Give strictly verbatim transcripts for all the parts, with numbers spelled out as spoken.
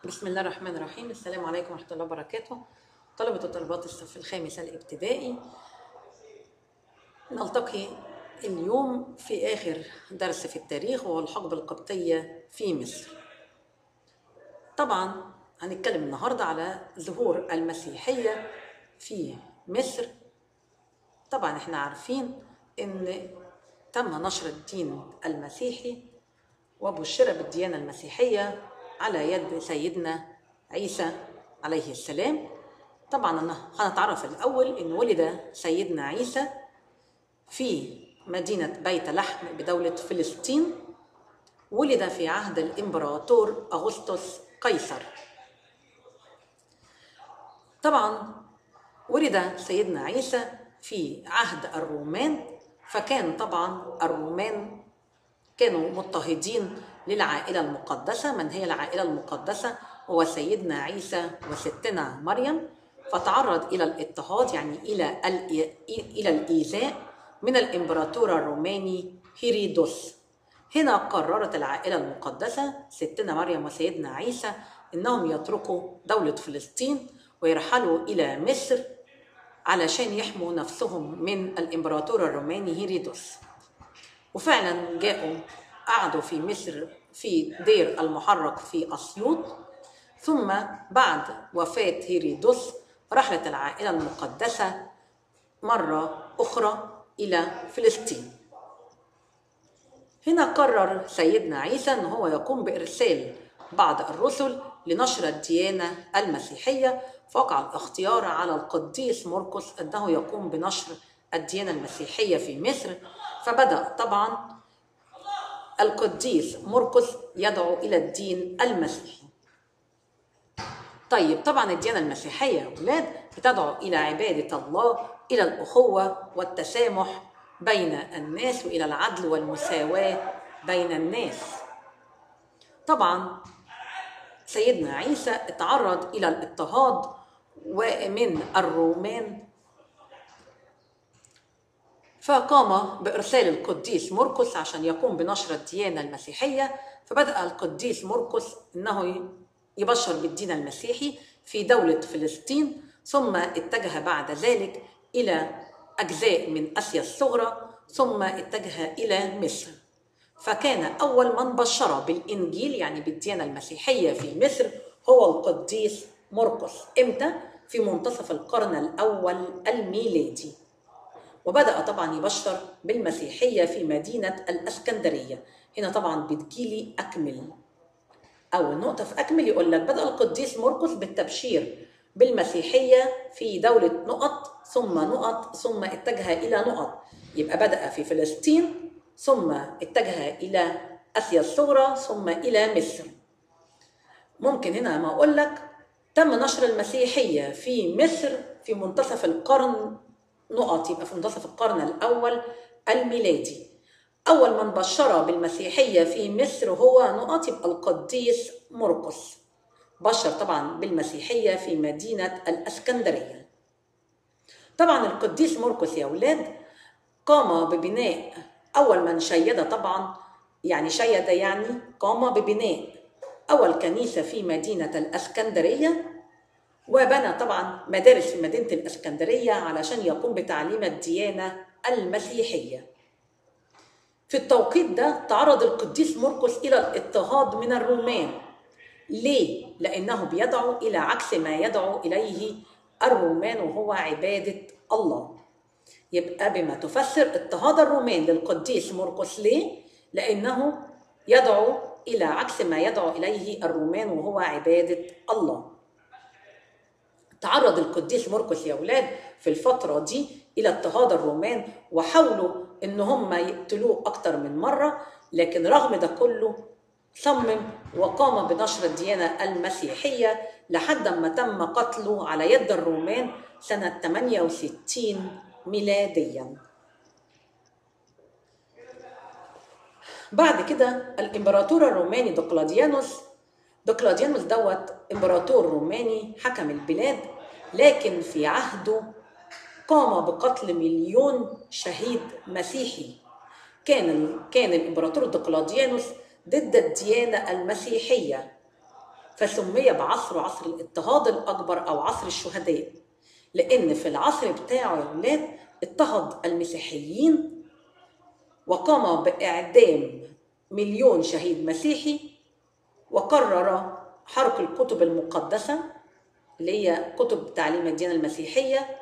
بسم الله الرحمن الرحيم. السلام عليكم ورحمة الله وبركاته. طلبة وطالبات الصف الخامس الابتدائي، نلتقي اليوم في آخر درس في التاريخ وهو الحقبة القبطية في مصر. طبعا هنتكلم النهاردة على ظهور المسيحية في مصر. طبعا احنا عارفين ان تم نشر الدين المسيحي وبشر بالديانة المسيحية على يد سيدنا عيسى عليه السلام. طبعا أنا هنتعرف الأول إن ولد سيدنا عيسى في مدينة بيت لحم بدولة فلسطين. ولد في عهد الإمبراطور أغسطس قيصر. طبعا ولد سيدنا عيسى في عهد الرومان، فكان طبعا الرومان كانوا مضطهدين للعائلة المقدسة. من هي العائلة المقدسة؟ هو سيدنا عيسى وستنا مريم. فتعرض إلى الاضطهاد، يعني إلى إلى الإيذاء من الإمبراطور الروماني هيرودوس. هنا قررت العائلة المقدسة ستنا مريم وسيدنا عيسى إنهم يتركوا دولة فلسطين ويرحلوا إلى مصر علشان يحموا نفسهم من الإمبراطور الروماني هيرودوس. وفعلا جاءوا قعدوا في مصر في دير المحرق في أسيوط. ثم بعد وفاة هيرودوس رحلت العائلة المقدسة مرة أخرى إلى فلسطين. هنا قرر سيدنا عيسى أن هو يقوم بإرسال بعض الرسل لنشر الديانة المسيحية، فوقع الاختيار على القديس مرقس أنه يقوم بنشر الديانة المسيحية في مصر. فبدأ طبعا القديس مرقس يدعو إلى الدين المسيحي. طيب طبعا الديانة المسيحية يا أولاد بتدعو إلى عبادة الله، إلى الأخوة والتسامح بين الناس، وإلى العدل والمساواة بين الناس. طبعا سيدنا عيسى اتعرض إلى الاضطهاد ومن الرومان، فقام بإرسال القديس مرقس عشان يقوم بنشر الديانة المسيحية. فبدأ القديس مرقس أنه يبشر بالدين المسيحي في دولة فلسطين، ثم اتجه بعد ذلك إلى أجزاء من آسيا الصغرى، ثم اتجه إلى مصر. فكان أول من بشر بالإنجيل يعني بالديانة المسيحية في مصر هو القديس مرقس. إمتى؟ في منتصف القرن الأول الميلادي. وبدأ طبعا يبشر بالمسيحية في مدينة الإسكندرية. هنا طبعا بتجيلي أكمل أول نقطة في أكمل، يقول لك بدأ القديس مرقس بالتبشير بالمسيحية في دولة نقط ثم نقط ثم اتجه إلى نقط. يبقى بدأ في فلسطين ثم اتجه إلى آسيا الصغرى ثم إلى مصر. ممكن هنا ما أقول لك تم نشر المسيحية في مصر في منتصف القرن نقط، يبقى في منتصف القرن الأول الميلادي. أول من بشر بالمسيحية في مصر هو نقط، يبقى القديس مرقس. بشر طبعا بالمسيحية في مدينة الإسكندرية. طبعا القديس مرقس يا أولاد قام ببناء أول من شيد، طبعا يعني شيد يعني قام ببناء أول كنيسة في مدينة الإسكندرية، وبنى طبعا مدارس في مدينة الإسكندرية علشان يقوم بتعليم الديانة المسيحية. في التوقيت ده تعرض القديس مرقس إلى الاضطهاد من الرومان. ليه؟ لأنه بيدعو إلى عكس ما يدعو إليه الرومان وهو عبادة الله. يبقى بما تفسر اضطهاد الرومان للقديس مرقس. ليه؟ لأنه يدعو إلى عكس ما يدعو إليه الرومان وهو عبادة الله. تعرض القديس مرقس يا أولاد في الفترة دي إلى اضطهاد الرومان، وحاولوا إن هم يقتلوه أكتر من مرة، لكن رغم ده كله صمم وقام بنشر الديانة المسيحية لحد ما تم قتله على يد الرومان سنة ثمانية وستين ميلاديا. بعد كده الإمبراطور الروماني دقلاديانوس دقلاديانوس دوت إمبراطور روماني حكم البلاد، لكن في عهده قام بقتل مليون شهيد مسيحي. كان كان الإمبراطور دقلاديانوس ضد الديانة المسيحية، فسمي بعصره عصر الاضطهاد الأكبر أو عصر الشهداء، لأن في العصر بتاعه يا ولاد اضطهد المسيحيين وقام بإعدام مليون شهيد مسيحي، وقرر حرق الكتب المقدسة اللي هي كتب تعليم الديانة المسيحية،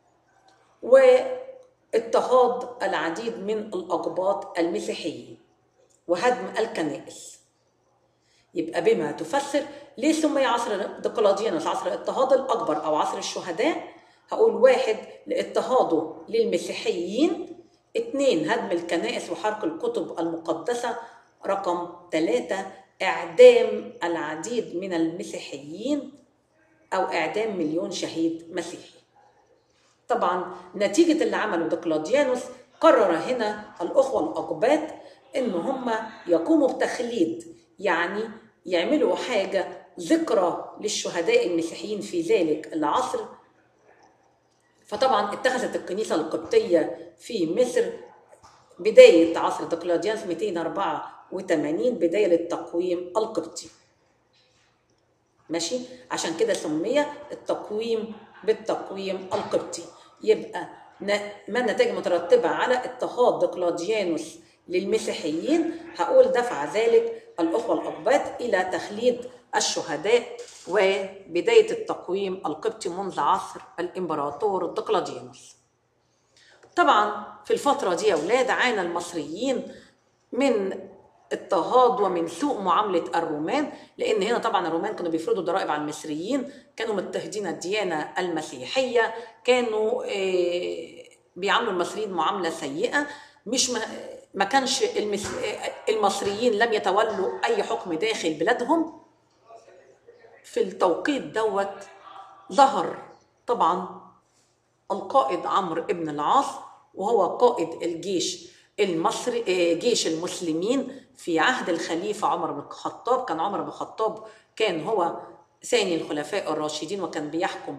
واضطهاد العديد من الأقباط المسيحيين وهدم الكنائس. يبقى بما تفسر ليه سمي عصر دقلاديانوس عصر الاضطهاد الأكبر أو عصر الشهداء؟ هقول واحد لاضطهاده للمسيحيين، اتنين هدم الكنائس وحرق الكتب المقدسة، رقم ثلاثة إعدام العديد من المسيحيين أو إعدام مليون شهيد مسيحي. طبعا نتيجة اللي عمله دقلاديانوس قرر هنا الأخوة الأقباط إن هم يقوموا بتخليد، يعني يعملوا حاجة ذكرى للشهداء المسيحيين في ذلك العصر. فطبعا اتخذت الكنيسة القبطية في مصر بداية عصر دقلاديانوس مئتين وأربعة وثمانين بداية للتقويم القبطي. ماشي، عشان كده سمي التقويم بالتقويم القبطي. يبقى ما النتائج المترتبة على اضطهاد دقلاديانوس للمسيحيين؟ هقول دفع ذلك الأخوة الأقباط إلى تخليد الشهداء وبداية التقويم القبطي منذ عصر الإمبراطور دقلاديانوس. طبعا في الفترة دي يا أولاد عانى المصريين من اضطهاد ومن سوء معاملة الرومان، لأن هنا طبعا الرومان كانوا بيفرضوا ضرائب على المصريين، كانوا مضطهدين الديانة المسيحية، كانوا بيعاملوا المصريين معاملة سيئة. مش ما كانش المصريين لم يتولوا أي حكم داخل بلادهم. في التوقيت دوت ظهر طبعا القائد عمرو بن العاص، وهو قائد الجيش المصري جيش المسلمين في عهد الخليفة عمر بن الخطاب. كان عمر بن الخطاب كان هو ثاني الخلفاء الراشدين، وكان بيحكم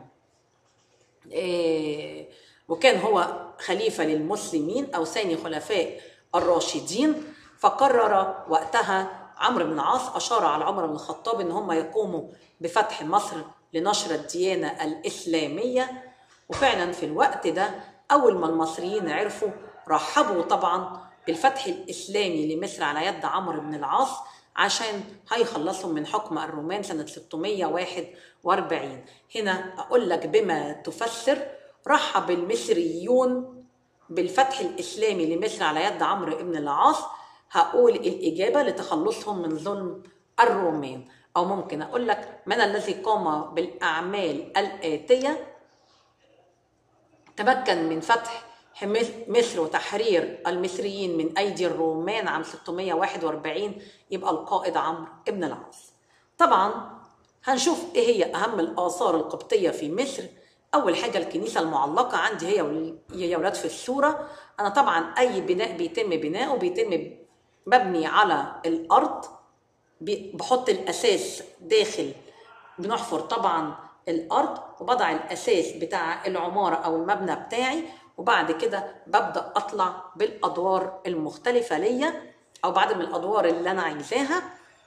وكان هو خليفة للمسلمين أو ثاني خلفاء الراشدين. فقرر وقتها عمرو بن العاص، أشار على عمر بن الخطاب إن هم يقوموا بفتح مصر لنشر الديانة الإسلامية. وفعلا في الوقت ده أول ما المصريين عرفوا رحبوا طبعا بالفتح الإسلامي لمصر على يد عمرو بن العاص، عشان هيخلصهم من حكم الرومان سنة ستمائة وواحد وأربعين. هنا أقول لك بما تفسر رحب المصريون بالفتح الإسلامي لمصر على يد عمرو بن العاص. هقول الإجابة لتخلصهم من ظلم الرومان، أو ممكن أقول لك من الذي قام بالأعمال الآتية: تمكن من فتح مصر وتحرير المصريين من أيدي الرومان عام ستمائة وواحد وأربعين. يبقى القائد عمرو بن العاص. طبعا هنشوف إيه هي أهم الآثار القبطية في مصر. أول حاجة الكنيسة المعلقة عندي هي يا ولاد في الصورة. أنا طبعا أي بناء بيتم بناؤه بيتم مبني على الأرض، بحط الأساس داخل، بنحفر طبعا الأرض وبضع الأساس بتاع العمارة أو المبنى بتاعي، وبعد كده ببدأ أطلع بالأدوار المختلفة ليا أو بعد من الأدوار اللي أنا عايزاها.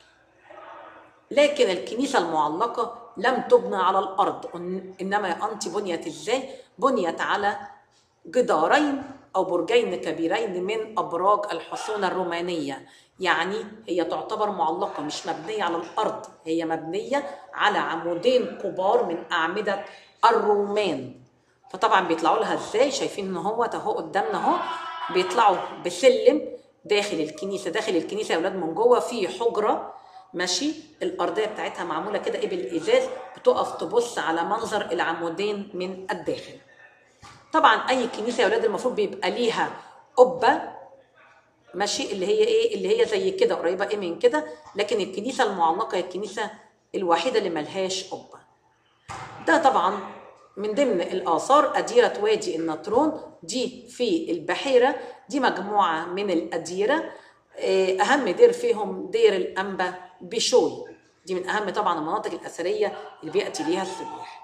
لكن الكنيسة المعلقة لم تبنى على الأرض، إنما يا أنتي بنيت إزاي؟ بنيت على جدارين أو برجين كبيرين من أبراج الحصون الرومانية. يعني هي تعتبر معلقة، مش مبنية على الأرض، هي مبنية على عمودين كبار من أعمدة الرومان. فطبعا بيطلعوا لها إزاي؟ شايفين إن هو اهو قدامنا اهو، بيطلعوا بسلم داخل الكنيسة. داخل الكنيسة يا ولاد من جوه في حجرة، ماشي، الأرضية بتاعتها معمولة كده إيه بالإزاز، بتقف تبص على منظر العمودين من الداخل. طبعا أي كنيسة يا ولاد المفروض بيبقى ليها قبة، ماشي، اللي هي إيه؟ اللي هي زي كده قريبة إيه من كده. لكن الكنيسة المعلقة هي الكنيسة الوحيدة اللي ملهاش قبة. ده طبعا من ضمن الآثار أديرة وادي النطرون، دي في البحيرة. دي مجموعة من الأديرة، أهم دير فيهم دير الأنبا بشوي. دي من أهم طبعا المناطق الأثرية اللي بيأتي ليها السياح.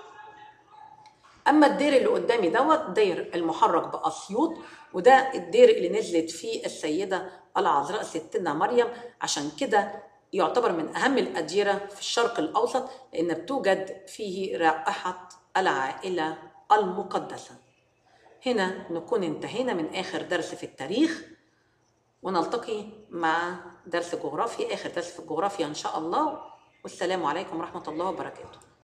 أما الدير اللي قدامي دوت دير المحرق بأسيوط، وده الدير اللي نزلت فيه السيدة العذراء ستنا مريم. عشان كده يعتبر من أهم الأديرة في الشرق الأوسط، لأن بتوجد فيه رائحة العائلة المقدسة. هنا نكون انتهينا من آخر درس في التاريخ، ونلتقي مع درس جغرافيا، آخر درس في الجغرافيا إن شاء الله. والسلام عليكم ورحمة الله وبركاته.